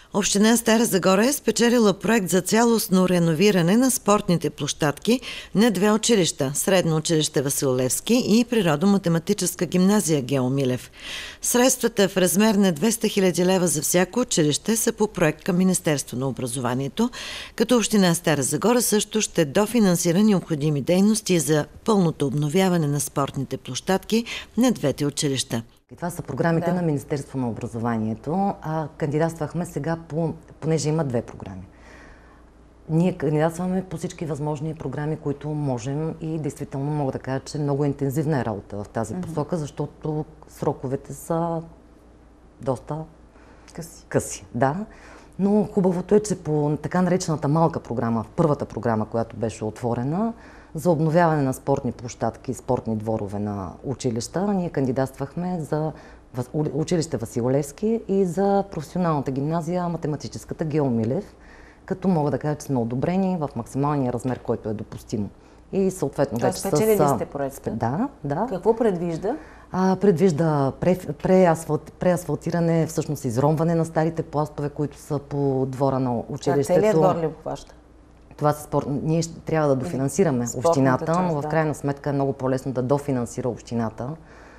Община Стара Загора е спечелила проект за цялостно реновиране на спортните площадки на две училища – Средно училище Васил Левски и Природо-математическа гимназия Гео Милев. Средствата в размер на 200 000 лева за всяко училище са по проект към Министерство на образованието, като Община Стара Загора също ще дофинансира необходими дейности за пълното обновяване на спортните площадки на двете училища. Това са програмите на Министерство на образованието, а кандидатствахме сега, понеже има две програми. Ние кандидатстваме по всички възможни програми, които можем и действително мога да кажа, че много интензивна е работа в тази посока, защото сроковете са доста къси. Да. Но хубавото е, че по така наречената малка програма, първата програма, която беше отворена, за обновяване на спортни площадки и спортни дворове на училища, ние кандидатствахме за училище Васил Левски и за професионалната гимназия Математическата Гео Милев, като мога да кажа, че сме одобрени в максималния размер, който е допустимо. И съответно вече спечелили сте проекта? Да. Какво предвижда? Предвижда преасфалтиране, всъщност изромване на старите пластове, които са по двора на училището. Целият двор ли обхваща? Това са ние трябва да дофинансираме общината, но в крайна сметка е много по-лесно да дофинансира общината.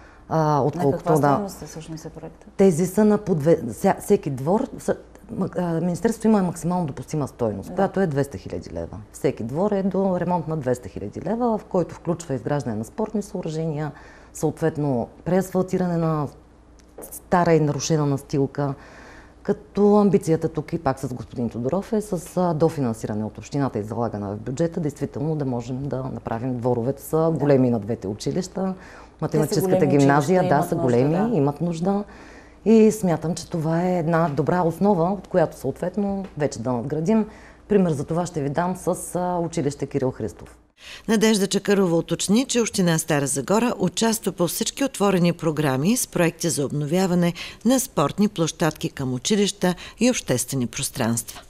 На каква стойност всъщност е проекта? Тези са на всеки двор. Министерството има максимално допустима стойност, която е 200 000 лева. Всеки двор е до ремонт на 200 000 лева, в който включва изграждане на спортни съоръжения, съответно преасфалтиране на стара и нарушена настилка, като амбицията тук и пак с господин Тодоров е с дофинансиране от общината и залагана в бюджета, действително да можем да направим дворовете са големи на двете училища. Математическата гимназия, са големи, имат нужда и смятам, че това е една добра основа, от която съответно вече да надградим. Пример за това ще ви дам с училище Кирил Христов. Надежда Чакърова уточни, че Община Стара Загора участва по всички отворени програми с проекти за обновяване на спортни площадки към училища и обществени пространства.